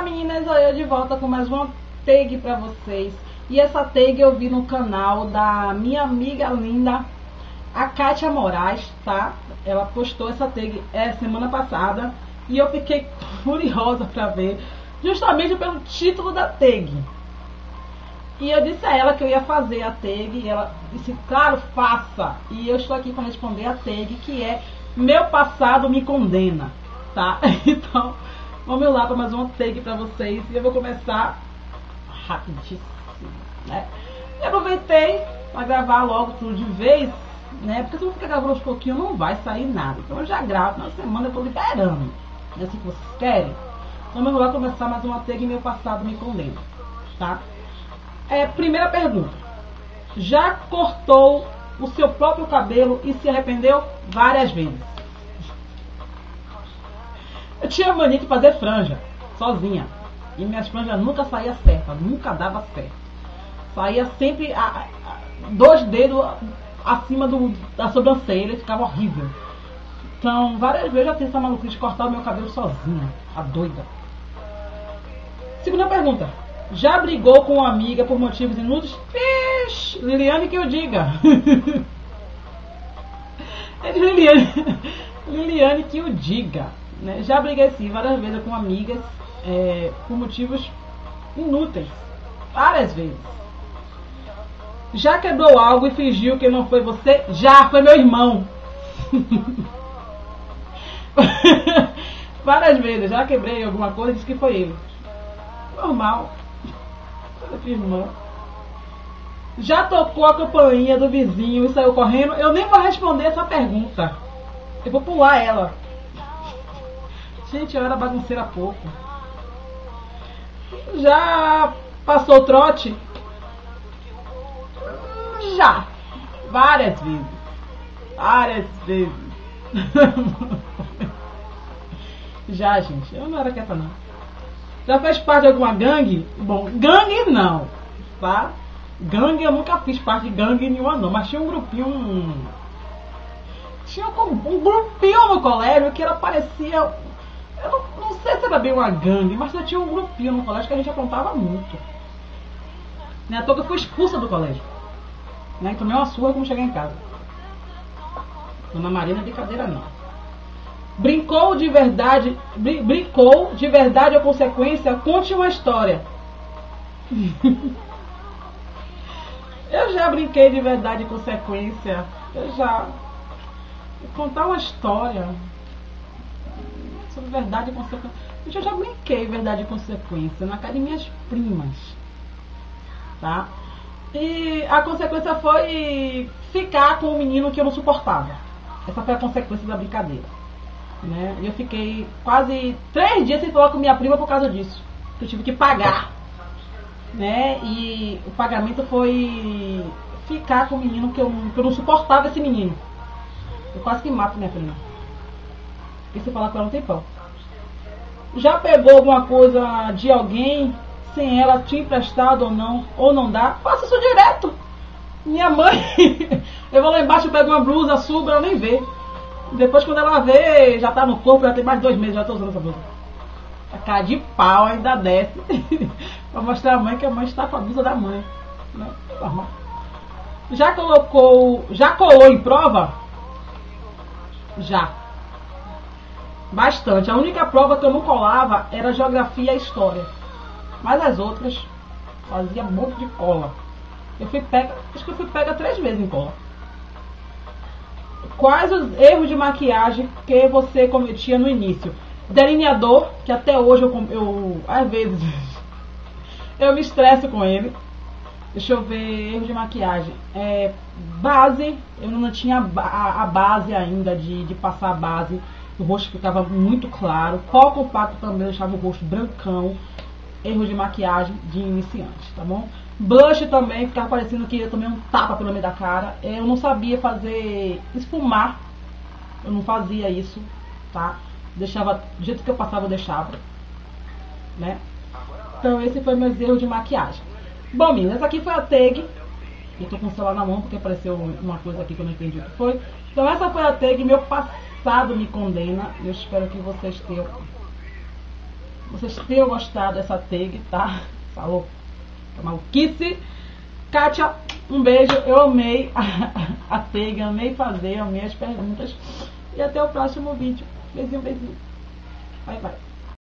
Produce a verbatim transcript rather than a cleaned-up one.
meninas, eu de volta com mais uma tag pra vocês. E essa tag eu vi no canal da minha amiga linda, a Kátia Moraes, tá? Ela postou essa tag é, semana passada e eu fiquei curiosa pra ver, justamente pelo título da tag. E eu disse a ela que eu ia fazer a tag e ela disse, claro, faça. E eu estou aqui para responder a tag, que é Meu Passado Me Condena, tá? Então, vamos lá para mais uma tag para vocês e eu vou começar rapidíssimo, né? Eu aproveitei para gravar logo tudo de vez, né? Porque se eu ficar gravando aos pouquinhos não vai sair nada. Então eu já gravo, na semana eu tô liberando. É assim que vocês querem? Então vamos lá começar mais uma tag Meu Passado Me Condena, tá? É, primeira pergunta. Já cortou o seu próprio cabelo e se arrependeu várias vezes? Eu tinha mania de fazer franja sozinha. E minhas franjas nunca saíam certas, nunca dava certo. Saía sempre a, a, dois dedos acima do, da sobrancelha e ficava horrível. Então, várias vezes eu já fiz essa maluquice de cortar o meu cabelo sozinha. A doida. Segunda pergunta. Já brigou com uma amiga por motivos inúteis? Ixi, Liliane que eu diga. É de Liliane. Liliane que eu diga. Né? Já briguei sim várias vezes com amigas é, por motivos inúteis. Várias vezes. Já quebrou algo e fingiu que não foi você? Já, foi meu irmão. Várias vezes. Já quebrei alguma coisa e disse que foi ele. Normal. Irmão. Já tocou a campainha do vizinho e saiu correndo? Eu nem vou responder essa pergunta. Eu vou pular ela. Gente, eu era bagunceira há pouco. Já passou o trote? Já. Várias vezes. Várias vezes. Já, gente. Eu não era quieta, não. Já fez parte de alguma gangue? Bom, gangue não, tá? Gangue eu nunca fiz parte de gangue nenhuma não, mas tinha um grupinho, um... tinha um, um grupinho no colégio que era parecia, eu não, não sei se era bem uma gangue, mas tinha um grupinho no colégio que a gente aprontava muito. Né? À toa que eu fui expulsa do colégio, né? Tomei uma surra quando cheguei em casa. Dona Maria não é brincadeira não. Brincou de verdade, brin brincou de verdade ou consequência? Conte uma história. Eu já brinquei de verdade e consequência. Eu já. Vou contar uma história sobre verdade e consequência. Eu já brinquei verdade e consequência na casa de minhas primas. Tá? E a consequência foi ficar com um menino que eu não suportava. Essa foi a consequência da brincadeira. Né? Eu fiquei quase três dias sem falar com minha prima por causa disso. Eu tive que pagar, né? E o pagamento foi ficar com o menino que eu, que eu não suportava esse menino. Eu quase que mato minha prima. Fiquei sem falar com ela um tempão. Já pegou alguma coisa de alguém sem ela te emprestado ou não? Ou não dá? Faça isso direto. Minha mãe eu vou lá embaixo, pego uma blusa, subo, ela nem vê. Depois quando ela vê, já tá no corpo, já tem mais de dois meses, já tô usando essa blusa. A cara de pau ainda desce. Pra mostrar à mãe que a mãe está com a blusa da mãe. Né? Já colocou. Já colou em prova? Já. Bastante. A única prova que eu não colava era geografia e história. Mas as outras fazia um monte de cola. Eu fui pega. Acho que eu fui pega três vezes em cola. Quais os erros de maquiagem que você cometia no início? Delineador, que até hoje eu, eu às vezes eu me estresso com ele. Deixa eu ver, erros de maquiagem. É, base, eu não tinha a, a base ainda de, de passar a base. O rosto ficava muito claro. Pó compacto também deixava o rosto brancão. Erros de maquiagem de iniciante, tá bom? Blush também, ficava parecendo que eu tomei um tapa pelo meio da cara. Eu não sabia fazer esfumar. Eu não fazia isso, tá? Deixava, do jeito que eu passava, eu deixava. Né? Então esse foi meus erros de maquiagem. Bom, meninas, essa aqui foi a tag. Eu tô com o celular na mão porque apareceu uma coisa aqui que eu não entendi o que foi. Então essa foi a tag Meu Passado Me Condena. Eu espero que vocês tenham vocês tenham gostado dessa tag, tá? Falou, maluquice. Kátia, um beijo, eu amei a, a tag, amei fazer, amei as perguntas. E até o próximo vídeo. Beijinho, beijinho. Bye, bye.